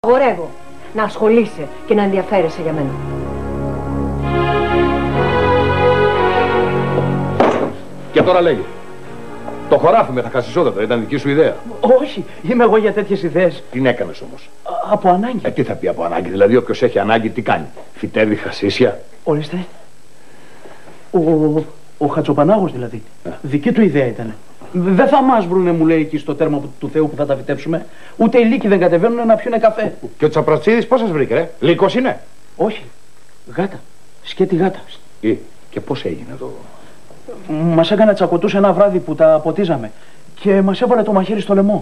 Απαγορεύω να ασχολείσαι και να ενδιαφέρεσαι για μένα. Και τώρα λέγε. Το χωράφι με τα χασισόδατα ήταν δική σου ιδέα? Όχι, είμαι εγώ για τέτοιες ιδέες. Την έκανες όμως? Από ανάγκη. Τι θα πει από ανάγκη? Δηλαδή όποιος έχει ανάγκη τι κάνει? Φυτεύει χασίσια? Ορίστε. Ο Χατσοπανάγος δηλαδή. Δική του ιδέα ήταν. Δεν θα μας βρουνε, μου λέει, εκεί στο τέρμα του Θεού που θα τα φυτέψουμε. Ούτε οι λύκοι δεν κατεβαίνουν να πιούνε καφέ. Και ο Τσαπρατσίδης πώς σας βρήκε, ρε? Λύκος είναι? Όχι. Γάτα. Σκέτη γάτα. Και πώς έγινε εδώ? Μας έκανε τσακωτούς ένα βράδυ που τα ποτίζαμε και μας έβαλε το μαχαίρι στο λαιμό.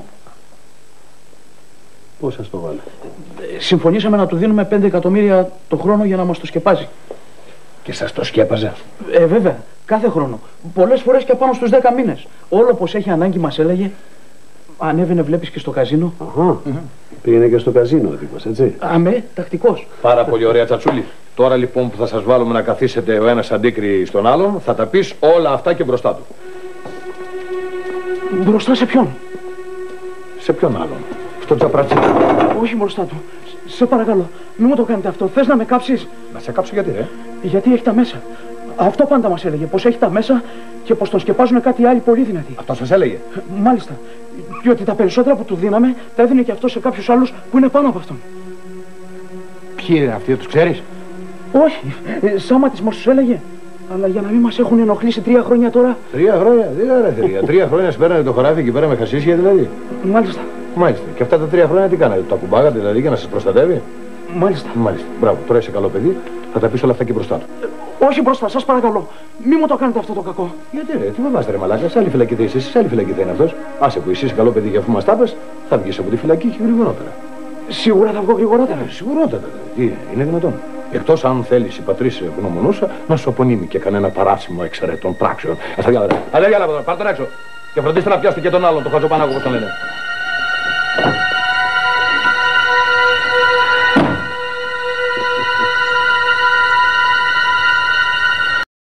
Πώς σας το βάλε? Συμφωνήσαμε να του δίνουμε 5 εκατομμύρια το χρόνο για να μας το σκεπάζει. Και σας το σκέπαζε? Βέβαια, κάθε χρόνο. Πολλές φορές και πάνω στους 10 μήνες. Όλο πως έχει ανάγκη μας έλεγε. Ανέβαινε, βλέπεις, και στο καζίνο. Πήγαινε και στο καζίνο ο τύπος, έτσι? Αμέ, τακτικός. Πάρα πολύ ωραία, Τσατσούλη. Τώρα λοιπόν που θα σας βάλουμε να καθίσετε ο ένας αντίκρι στον άλλον, θα τα πεις όλα αυτά και μπροστά του. Μπροστά σε ποιον? Σε ποιον άλλον? Στον Τσαπρατσίδη. Όχι μπροστά του. Σε παρακαλώ, μην μου το κάνετε αυτό. Θες να με κάψεις? Να σε κάψω γιατί, ρε? Γιατί έχει τα μέσα. Αυτό πάντα μας έλεγε, πως έχει τα μέσα και πως τον σκεπάζουν κάτι άλλοι πολύ δυνατοί. Αυτό σας έλεγε? Μάλιστα. Και ότι τα περισσότερα που του δίναμε τα έδινε και αυτό σε κάποιους άλλους που είναι πάνω από αυτόν. Ποιοι είναι αυτοί, τους ξέρεις? Όχι, σάματις μας τους έλεγε. Αλλά για να μην μας έχουν ενοχλήσει 3 χρόνια τώρα. 3 χρόνια, τι ρε 3 χρόνια σπέρανε το χωράφι εκεί πέρα με χασίσια δηλαδή? Μάλιστα. Μάλιστα. Και αυτά τα 3 χρόνια τι κάνατε? Το ακουμπάγατε δηλαδή για να σας προστατεύει? Μάλιστα. Μάλιστα. Μπράβο, τώρα είσαι καλό παιδί, θα τα πεις όλα αυτά και μπροστά του. Όχι μπροστά, σας παρακαλώ. Μη μου το κάνετε αυτό το κακό. Γιατί ρε, τι φοβάστε ρε μαλάκα, σε άλλη φυλακή θα είσαι, σε άλλη φυλακή θα είναι αυτός. Άσε που είσαι καλό παιδί και αφού μας τα πες, θα βγεις από τη φυλακή και γρηγορότερα. Σίγουρα θα βγω γρηγορότερα? Σιγουρότατα. Τι είναι δυνατόν? Εκτός αν θέλεις η πατρίς γνωμονούσα να σου απονείμει και κανένα παράσημο εξαιρετών πράξεων. Αδέρια, πάρ' τον έξω και φροντίστε να πιάσετε και τον άλλον, τον Χατζοπανάκο όπως τον λένε.